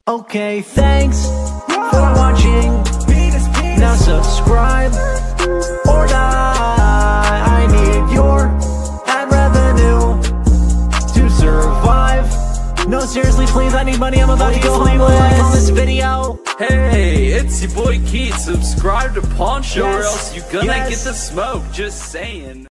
Okay, thanks for watching. Now subscribe or die. I need your ad revenue to survive. No, seriously, please, I need money. I'm about to go homeless. Like on this video. Hey, it's your boy Keith. Subscribe to Pawn Show or else you're gonna Yes. get the smoke. Just saying.